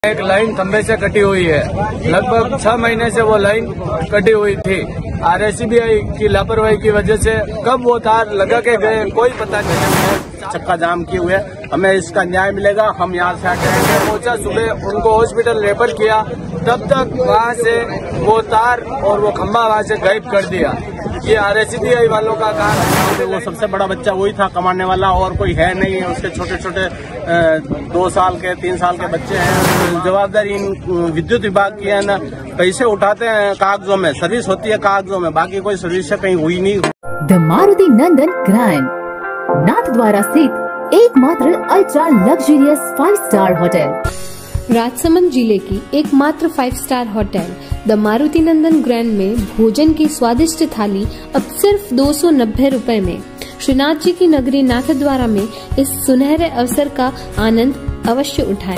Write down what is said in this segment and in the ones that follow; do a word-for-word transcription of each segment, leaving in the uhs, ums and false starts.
एक लाइन खंबे से कटी हुई है। लगभग छह महीने से वो लाइन कटी हुई थी। आरसीबीआई की लापरवाही की वजह से कब वो तार लगा के गए कोई पता नहीं। चक्का जाम किए हुए, हमें इसका न्याय मिलेगा। हम यहाँ से आके पहुंचा, सुबह उनको हॉस्पिटल रेफर किया, तब तक वहाँ से वो तार और वो खंबा वहाँ से गायब कर दिया। ये आरसीबीआई वालों का काम है। वो सबसे बड़ा बच्चा वही था कमाने वाला, और कोई है नहीं है। उसके छोटे छोटे दो साल के तीन साल के बच्चे हैं। जवाबदारी इन विद्युत विभाग की है ना, पैसे उठाते हैं कागजों में, सर्विस होती है कागजों में, बाकी कोई सर्विस कहीं हुई नहीं। द मारुति नंदन ग्रैंड नाथद्वारा स्थित एकमात्र ultra luxurious five star hotel, Rajsamand जिले की एकमात्र five star hotel the Maruti Nandan Grand में भोजन की स्वादिष्ट थाली अब सिर्फ दो सौ नब्बे रूपए में। श्रीनाथ जी की नगरी नाथद्वारा में इस सुनहरे अवसर का आनंद अवश्य उठाएं।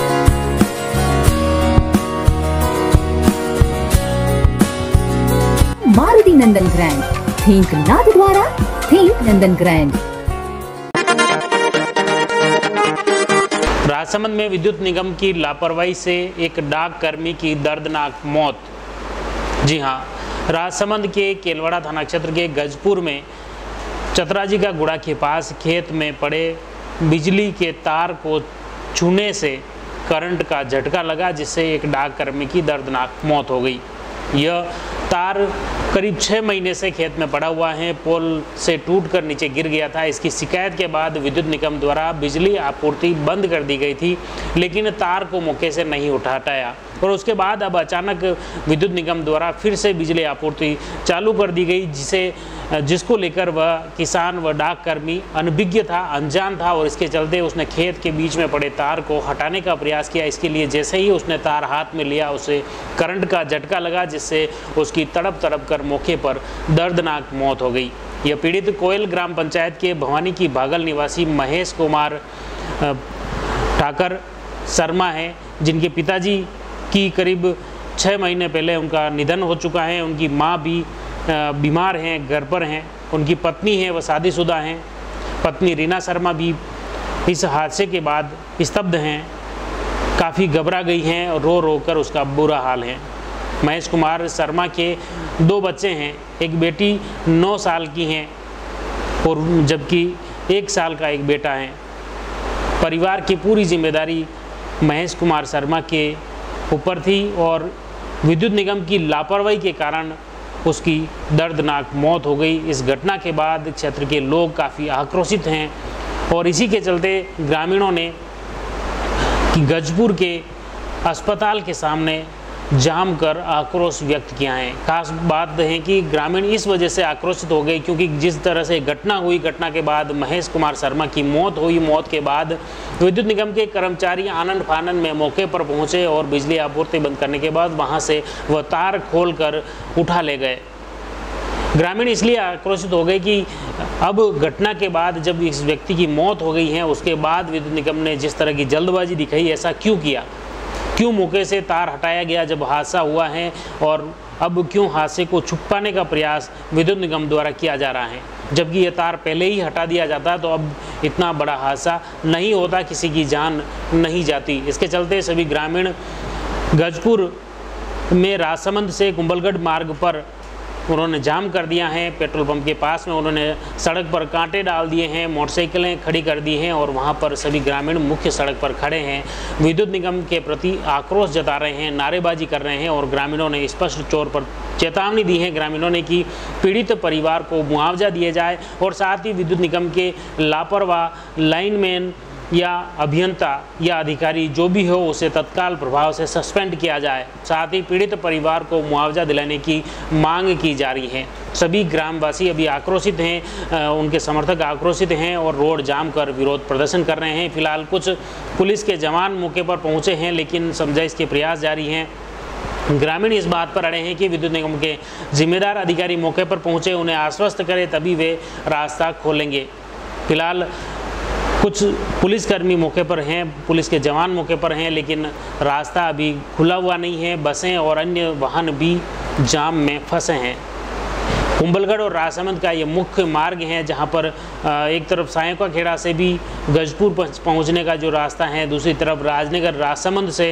Maruti Nandan Grand, think Nathdwara, think Nandan Grand. Rajsamand में विद्युत निगम की लापरवाही से एक डाक कर्मी की दर्दनाक मौत। जी हां, राजसमंद के केलवाड़ा थाना क्षेत्र के गजपुर में चतराजी का गुड़ा के पास खेत में पड़े बिजली के तार को छूने से करंट का झटका लगा, जिससे एक डाक कर्मी की दर्दनाक मौत हो गई। यह तार करीब छः महीने से खेत में पड़ा हुआ है, पोल से टूटकर नीचे गिर गया था। इसकी शिकायत के बाद विद्युत निगम द्वारा बिजली आपूर्ति बंद कर दी गई थी, लेकिन तार को मौके से नहीं उठा हटाया और उसके बाद अब अचानक विद्युत निगम द्वारा फिर से बिजली आपूर्ति चालू कर दी गई, जिसे जिसको लेकर वह किसान व डाक कर्मी अनभिज्ञ था, अनजान था, और इसके चलते उसने खेत के बीच में पड़े तार को हटाने का प्रयास किया। इसके लिए जैसे ही उसने तार हाथ में लिया, उसे करंट का झटका लगा, जिससे उसकी तड़प तड़प कर मौके पर दर्दनाक मौत हो गई। यह पीड़ित कोयल ग्राम पंचायत के भवानी की भागल निवासी महेश कुमार ठाकर शर्मा है, जिनके पिताजी की करीब छः महीने पहले उनका निधन हो चुका है। उनकी माँ भी बीमार हैं, घर पर हैं। उनकी पत्नी है, वह शादीशुदा हैं। पत्नी रीना शर्मा भी इस हादसे के बाद स्तब्ध हैं, काफ़ी घबरा गई हैं और रो रो कर उसका बुरा हाल है। महेश कुमार शर्मा के दो बच्चे हैं, एक बेटी नौ साल की हैं और जबकि एक साल का एक बेटा है। परिवार की पूरी जिम्मेदारी महेश कुमार शर्मा के ऊपर थी और विद्युत निगम की लापरवाही के कारण उसकी दर्दनाक मौत हो गई। इस घटना के बाद क्षेत्र के लोग काफ़ी आक्रोशित हैं और इसी के चलते ग्रामीणों ने कि गजपुर के अस्पताल के सामने जाम कर आक्रोश व्यक्त किया है। खास बात है कि ग्रामीण इस वजह से आक्रोशित हो गए क्योंकि जिस तरह से घटना हुई, घटना के बाद महेश कुमार शर्मा की मौत हुई। मौत के बाद विद्युत निगम के कर्मचारी आनंद फानन में मौके पर पहुंचे और बिजली आपूर्ति बंद करने के बाद वहां से वह तार खोलकर उठा ले गए। ग्रामीण इसलिए आक्रोशित हो गए कि अब घटना के बाद जब इस व्यक्ति की मौत हो गई है, उसके बाद विद्युत निगम ने जिस तरह की जल्दबाजी दिखाई, ऐसा क्यों किया, क्यों मौके से तार हटाया गया जब हादसा हुआ है, और अब क्यों हादसे को छुपाने का प्रयास विद्युत निगम द्वारा किया जा रहा है, जबकि ये तार पहले ही हटा दिया जाता तो अब इतना बड़ा हादसा नहीं होता, किसी की जान नहीं जाती। इसके चलते सभी ग्रामीण गजपुर में राजसमंद से कुंभलगढ़ मार्ग पर उन्होंने जाम कर दिया है। पेट्रोल पंप के पास में उन्होंने सड़क पर कांटे डाल दिए हैं, मोटरसाइकिलें खड़ी कर दी हैं और वहां पर सभी ग्रामीण मुख्य सड़क पर खड़े हैं, विद्युत निगम के प्रति आक्रोश जता रहे हैं, नारेबाजी कर रहे हैं और ग्रामीणों ने स्पष्ट तौर पर चेतावनी दी है ग्रामीणों ने कि पीड़ित परिवार को मुआवजा दिया जाए और साथ ही विद्युत निगम के लापरवाह लाइनमैन या अभियंता या अधिकारी जो भी हो उसे तत्काल प्रभाव से सस्पेंड किया जाए। साथ ही पीड़ित परिवार को मुआवजा दिलाने की मांग की जा रही है। सभी ग्रामवासी अभी आक्रोशित हैं, उनके समर्थक आक्रोशित हैं और रोड जाम कर विरोध प्रदर्शन कर रहे हैं। फिलहाल कुछ पुलिस के जवान मौके पर पहुंचे हैं, लेकिन समझाइश के प्रयास जारी हैं। ग्रामीण इस बात पर अड़े हैं कि विद्युत निगम के जिम्मेदार अधिकारी मौके पर पहुंचे, उन्हें आश्वस्त करें, तभी वे रास्ता खोलेंगे। फिलहाल कुछ पुलिसकर्मी मौके पर हैं, पुलिस के जवान मौके पर हैं, लेकिन रास्ता अभी खुला हुआ नहीं है। बसें और अन्य वाहन भी जाम में फंसे हैं। कुंभलगढ़ और राजसमंद का ये मुख्य मार्ग है, जहाँ पर एक तरफ सायका खेड़ा से भी गजपुर पहुँचने का जो रास्ता है, दूसरी तरफ राजनगर राजसमंद से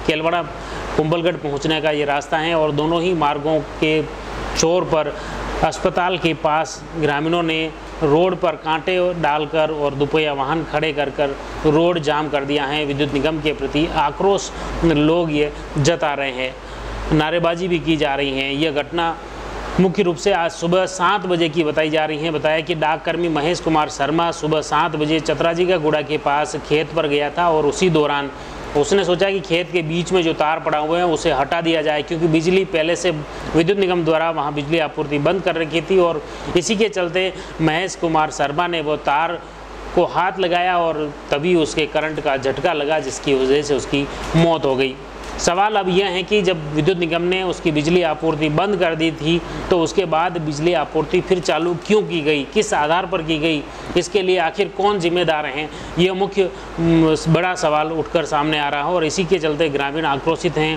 केलवाड़ा कुंभलगढ़ पहुंचने का ये रास्ता है और दोनों ही मार्गों के छोर पर अस्पताल के पास ग्रामीणों ने रोड पर कांटे डालकर और दुपहिया वाहन खड़े कर कर रोड जाम कर दिया है। विद्युत निगम के प्रति आक्रोश लोग ये जता रहे हैं, नारेबाजी भी की जा रही है। यह घटना मुख्य रूप से आज सुबह सात बजे की बताई जा रही है। बताया कि डाककर्मी महेश कुमार शर्मा सुबह सात बजे चतराजी का गुड़ा के पास खेत पर गया था और उसी दौरान उसने सोचा कि खेत के बीच में जो तार पड़ा हुए हैं उसे हटा दिया जाए, क्योंकि बिजली पहले से विद्युत निगम द्वारा वहां बिजली आपूर्ति बंद कर रखी थी और इसी के चलते महेश कुमार शर्मा ने वो तार को हाथ लगाया और तभी उसके करंट का झटका लगा, जिसकी वजह से उसकी मौत हो गई। सवाल अब यह है कि जब विद्युत निगम ने उसकी बिजली आपूर्ति बंद कर दी थी तो उसके बाद बिजली आपूर्ति फिर चालू क्यों की गई, किस आधार पर की gई, इसके लिए आखिर कौन जिम्मेदार हैं, यह मुख्य बड़ा सवाल उठकर सामने आ रहा है। और इसी के चलते ग्रामीण आक्रोशित हैं,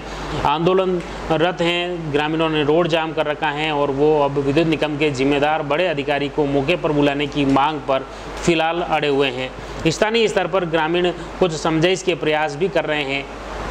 आंदोलनरत हैं, ग्रामीणों ने रोड जाम कर रखा है और वो अब विद्युत निगम के जिम्मेदार बड़े अधिकारी को मौके पर बुलाने की मांग पर फिलहाल अड़े हुए हैं। स्थानीय स्तर पर ग्रामीण कुछ समझाइश के प्रयास भी कर रहे हैं।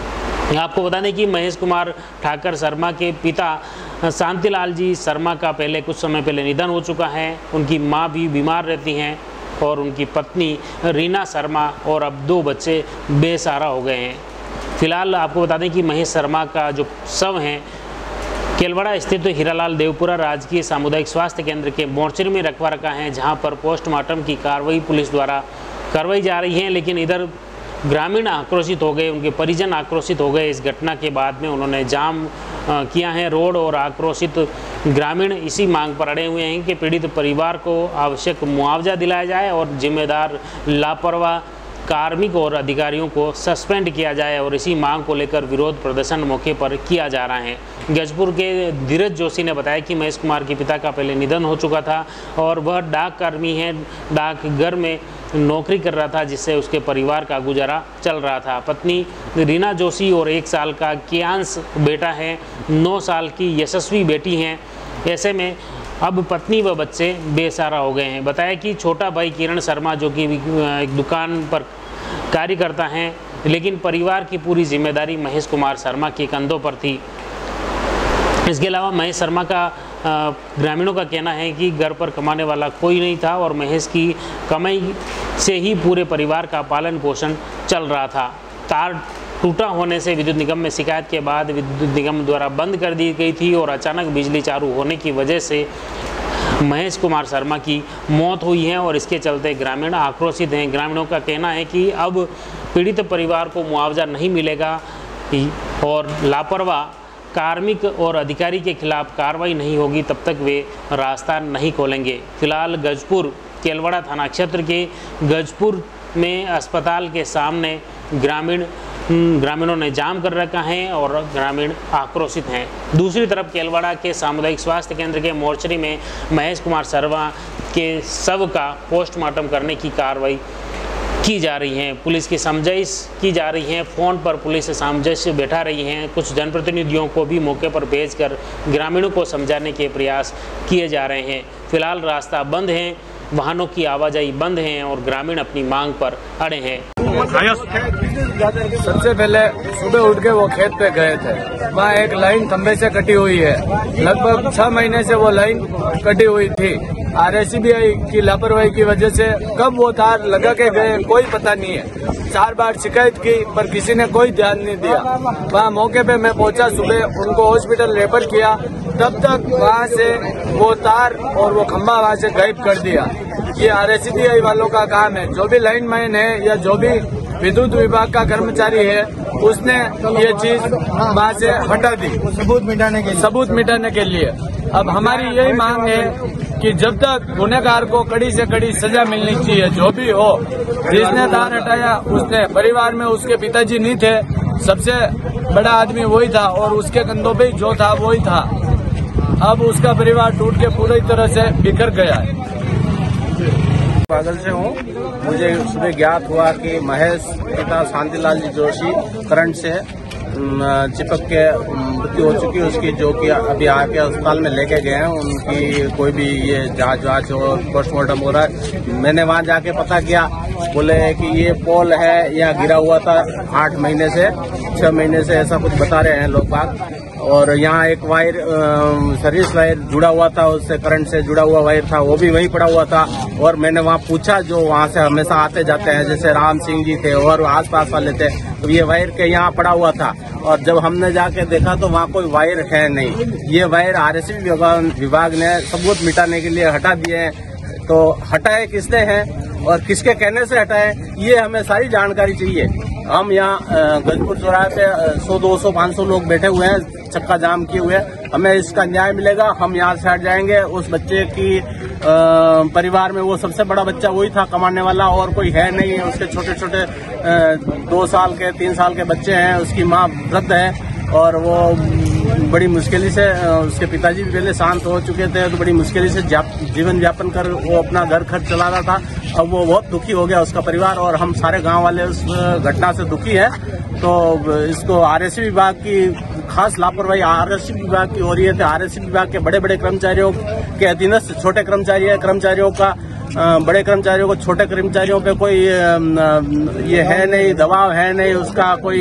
आपको बता दें कि महेश कुमार ठाकर शर्मा के पिता शांतिलाल जी शर्मा का पहले कुछ समय पहले निधन हो चुका है। उनकी मां भी बीमार रहती हैं और उनकी पत्नी रीना शर्मा और अब दो बच्चे बेसहारा हो गए हैं। फिलहाल आपको बता दें कि महेश शर्मा का जो शव है केलवाड़ा स्थित हीरालाल देवपुरा राजकीय सामुदायिक स्वास्थ्य केंद्र के मोर्चरी में रखवा रखा है, जहां पर पोस्टमार्टम की कार्रवाई पुलिस द्वारा करवाई जा रही है। लेकिन इधर ग्रामीण आक्रोशित हो गए, उनके परिजन आक्रोशित हो गए। इस घटना के बाद में उन्होंने जाम किया है रोड और आक्रोशित ग्रामीण इसी मांग पर अड़े हुए हैं कि पीड़ित परिवार को आवश्यक मुआवजा दिलाया जाए और जिम्मेदार लापरवाह कार्मिक और अधिकारियों को सस्पेंड किया जाए। और इसी मांग को लेकर विरोध प्रदर्शन मौके पर किया जा रहा है। गजपुर के धीरज जोशी ने बताया कि महेश कुमार के पिता का पहले निधन हो चुका था और वह डाक कर्मी है, डाकघर में नौकरी कर रहा था, जिससे उसके परिवार का गुजारा चल रहा था। पत्नी रीना जोशी और एक साल का कियांश बेटा है, नौ साल की यशस्वी बेटी हैं। ऐसे में अब पत्नी व बच्चे बेसहारा हो गए हैं। बताया कि छोटा भाई किरण शर्मा जो कि एक दुकान पर कार्य करता है, लेकिन परिवार की पूरी जिम्मेदारी महेश कुमार शर्मा के कंधों पर थी। इसके अलावा महेश शर्मा का ग्रामीणों का कहना है कि घर पर कमाने वाला कोई नहीं था और महेश की कमाई से ही पूरे परिवार का पालन पोषण चल रहा था। तार टूटा होने से विद्युत निगम में शिकायत के बाद विद्युत निगम द्वारा बंद कर दी गई थी और अचानक बिजली चालू होने की वजह से महेश कुमार शर्मा की मौत हुई है और इसके चलते ग्रामीण आक्रोशित हैं। ग्रामीणों का कहना है कि अब पीड़ित परिवार को मुआवजा नहीं मिलेगा और लापरवाह कार्मिक और अधिकारी के खिलाफ कार्रवाई नहीं होगी तब तक वे रास्ता नहीं खोलेंगे। फिलहाल गजपुर केलवाड़ा थाना क्षेत्र के गजपुर में अस्पताल के सामने ग्रामीण ग्रामीणों ने जाम कर रखा है और ग्रामीण आक्रोशित हैं। दूसरी तरफ केलवाड़ा के सामुदायिक स्वास्थ्य केंद्र के मोर्चरी में महेश कुमार शर्मा के शव का पोस्टमार्टम करने की कार्रवाई की जा रही है। पुलिस की समझाइश की जा रही है, फ़ोन पर पुलिस समझाइश बैठा रही है। कुछ जनप्रतिनिधियों को भी मौके पर भेजकर ग्रामीणों को समझाने के प्रयास किए जा रहे हैं। फिलहाल रास्ता बंद है, वाहनों की आवाजाही बंद है और ग्रामीण अपनी मांग पर अड़े हैं। सबसे पहले सुबह उठ के वो खेत पे गए थे, वहाँ एक लाइन खंबे से कटी हुई है। लगभग छह महीने से वो लाइन कटी हुई थी। आरएससीबी की लापरवाही की वजह से कब वो तार लगा के गए कोई पता नहीं है। चार बार शिकायत की पर किसी ने कोई ध्यान नहीं दिया। वहाँ मौके पे मैं पहुंचा, सुबह उनको हॉस्पिटल रेफर किया, तब तक वहाँ से वो तार और वो खंबा वहाँ से गायब कर दिया। ये आरएससीबी वालों का काम है। जो भी लाइन मैन है या जो भी विद्युत विभाग का कर्मचारी है उसने ये चीज वहाँ से हटा दी, सबूत मिटाने के लिए सबूत मिटाने के लिए। अब हमारी यही मांग है कि जब तक गुनहगार को कड़ी से कड़ी सजा मिलनी चाहिए, जो भी हो। जिसने तार हटाया उसने परिवार में उसके पिताजी नहीं थे, सबसे बड़ा आदमी वही था और उसके कंधों पे जो था वही था। अब उसका परिवार टूट के पूरी तरह से बिखर गया है। पागल से हूँ। मुझे सुबह ज्ञात हुआ कि महेश पिता शांतिलाल जी जोशी करंट से चिपक के मृत्यु हो चुकी है उसकी, जो कि अभी आके अस्पताल में लेके गए हैं। उनकी कोई भी ये जांच वाच और पोस्टमार्टम हो रहा है। मैंने वहां जाके पता किया बोले कि ये पोल है यहाँ गिरा हुआ था आठ महीने से छह महीने से, ऐसा कुछ बता रहे हैं लोग बाग। और यहाँ एक वायर सर्विस वायर जुड़ा हुआ था, उससे करंट से जुड़ा हुआ वायर था, वो भी वहीं पड़ा हुआ था। और मैंने वहाँ पूछा, जो वहाँ से हमेशा आते जाते हैं जैसे राम सिंह जी थे और आसपास वाले थे, तो ये वायर के यहाँ पड़ा हुआ था। और जब हमने जाके देखा तो वहाँ कोई वायर है नहीं। ये वायर आरएसबी विभाग ने सबूत मिटाने के लिए हटा दिए हैं। तो हटाए किसने हैं और किसके कहने से हटाए, ये हमें सारी जानकारी चाहिए। हम यहाँ गजपुर चौराहे पे सौ दो सौ पाँच सौ लोग बैठे हुए हैं, चक्का जाम किए हुए हैं। हमें इसका न्याय मिलेगा, हम यहाँ से हट जाएंगे। उस बच्चे की आ, परिवार में वो सबसे बड़ा बच्चा वही था कमाने वाला, और कोई है नहीं। उसके छोटे छोटे दो साल के तीन साल के बच्चे हैं, उसकी माँ वृद्ध है और वो बड़ी मुश्किल से, उसके पिताजी भी पहले शांत हो चुके थे तो बड़ी मुश्किल से जीवन यापन कर वो अपना घर खर्च चला रहा था। अब वो बहुत दुखी हो गया उसका परिवार, और हम सारे गांव वाले उस घटना से दुखी हैं। तो इसको आरएसबी विभाग की खास लापरवाही आरएसबी विभाग की हो रही है। आरएसबी विभाग के बड़े बड़े कर्मचारियों के अधीनस्थ छोटे कर्मचारी है, कर्मचारियों का बड़े कर्मचारियों को छोटे कर्मचारियों पे कोई ये है नहीं, दबाव है नहीं, उसका कोई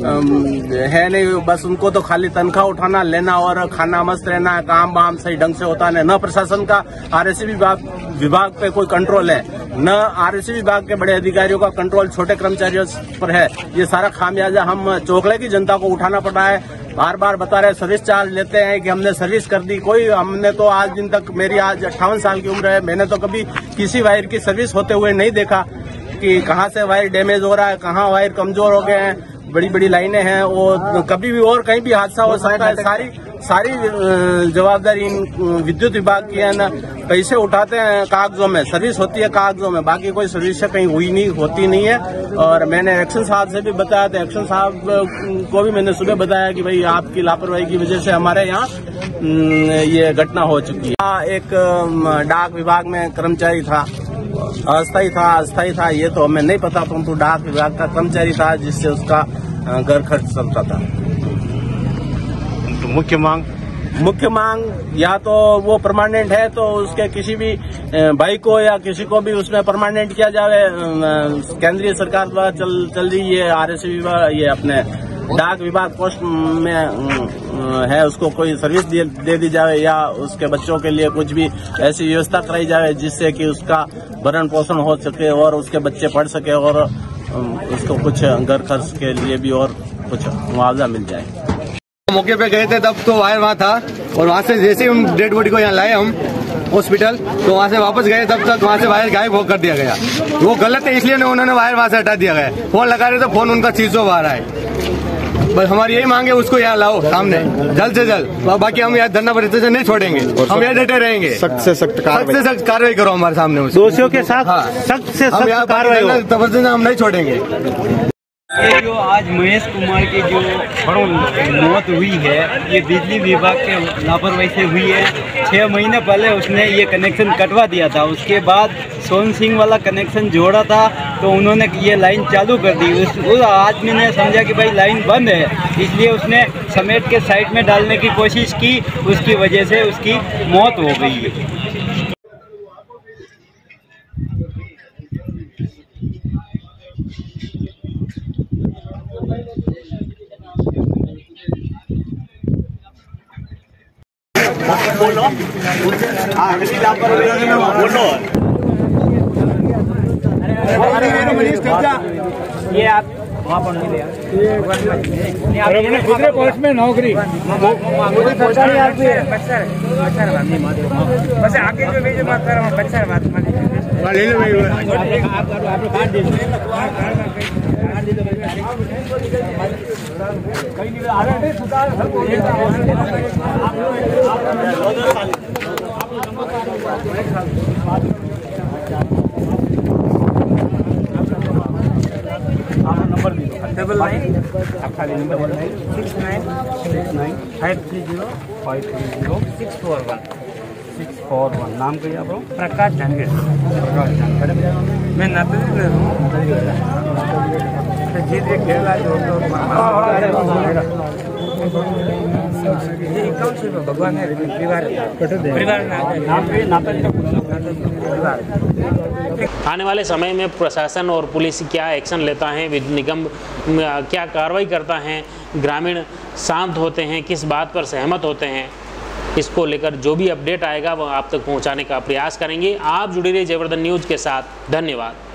है नहीं। बस उनको तो खाली तनख्वाह उठाना, लेना और खाना, मस्त रहना है, काम वाम सही ढंग से होता नहीं। न प्रशासन का आरएसबी विभाग विभाग पे कोई कंट्रोल है, न आरएसबी विभाग के बड़े अधिकारियों का कंट्रोल छोटे कर्मचारियों पर है। ये सारा खामियाजा हम चोखले की जनता को उठाना पड़ रहा है। बार बार बता रहे सर्विस चार्ज लेते हैं कि हमने सर्विस कर दी, कोई हमने तो आज दिन तक, मेरी आज अट्ठावन साल की उम्र है, मैंने तो कभी किसी वायर की सर्विस होते हुए नहीं देखा कि कहाँ से वायर डैमेज हो रहा है, कहाँ वायर कमजोर हो गए हैं। बड़ी बड़ी लाइनें हैं, वो कभी भी और कहीं भी हादसा हो सकता है। सारी सारी जवाबदारी इन विद्युत विभाग की है ना। पैसे उठाते हैं कागजों में, सर्विस होती है कागजों में, बाकी कोई सर्विस कहीं हुई नहीं होती नहीं है। और मैंने एक्शन साहब से भी बताया था, एक्शन साहब को भी मैंने सुबह बताया कि भाई आपकी लापरवाही की वजह से हमारे यहाँ ये घटना हो चुकी है। एक डाक विभाग में कर्मचारी था, अस्थायी था अस्थायी था ये तो हमें नहीं पता, परंतु डाक विभाग का कर्मचारी था जिससे उसका घर खर्च चलता था। तो मुख्य मांग मुख्य मांग या तो वो परमानेंट है तो उसके किसी भी भाई को या किसी को भी उसमें परमानेंट किया जाए। केंद्रीय सरकार द्वारा चल चल रही है आरएसबी विभाग, ये अपने डाक विभाग पोस्ट में है, उसको कोई सर्विस दे, दे दी जाए, या उसके बच्चों के लिए कुछ भी ऐसी व्यवस्था कराई जाए जिससे कि उसका भरण पोषण हो सके और उसके बच्चे पढ़ सके और उसको कुछ घर खर्च के लिए भी और कुछ मुआवजा मिल जाए। मौके पे गए थे तब तो वायर वहाँ था, और वहाँ से जैसे ही हम डेड बॉडी को यहाँ लाए हम हॉस्पिटल, तो वहाँ से वापस गए तब तक वहाँ से वायर गायब हो कर दिया गया। वो गलत है, इसलिए उन्होंने वायर वहाँ से हटा दिया गया। फोन लगा रहे तो फोन उनका चीजों बाहर आए। बस हमारी यही मांग है, उसको यहाँ लाओ सामने जल्द से जल्द। बाकी हम यहाँ धरना प्रदर्शन नहीं छोड़ेंगे, हम यहाँ डटे रहेंगे। सख्त से सख्त सख्त से सख्त कार्रवाई करो हमारे सामने, दोषियों के साथ सख्त से सख्त कार्रवाई, प्रदर्शन हम नहीं छोड़ेंगे। ये जो आज महेश कुमार की जो मौत हुई है, ये बिजली विभाग के लापरवाही से हुई है। छः महीने पहले उसने ये कनेक्शन कटवा दिया था, उसके बाद सोन सिंह वाला कनेक्शन जोड़ा था तो उन्होंने ये लाइन चालू कर दी। उस, उस आदमी ने समझा कि भाई लाइन बंद है, इसलिए उसने समेट के साइड में डालने की कोशिश की, उसकी वजह से उसकी मौत हो गई। बोलो बोलो ये आप वहाँ पर नहीं दूसरे पोस्ट में नौकरी बस आगे जो भेजे बात कर रहा हूँ बच्चा बात नंबर डबल नाइन आप खाली number six nine six nine five three zero five three zero six four one six four one नाम कहिए आप प्रकाश जानगे प्रकाश जानगे मैं नतरी जीत के खेल एक्चुअली में भगवान है परिवार परिवार आने वाले समय में प्रशासन और पुलिस क्या एक्शन लेता है, विद्युत निगम क्या कार्रवाई करता है, ग्रामीण शांत होते हैं, किस बात पर सहमत होते हैं, इसको लेकर जो भी अपडेट आएगा वह आप तक पहुंचाने का प्रयास करेंगे। आप जुड़े रहिए जयवर्धन न्यूज़ के साथ। धन्यवाद।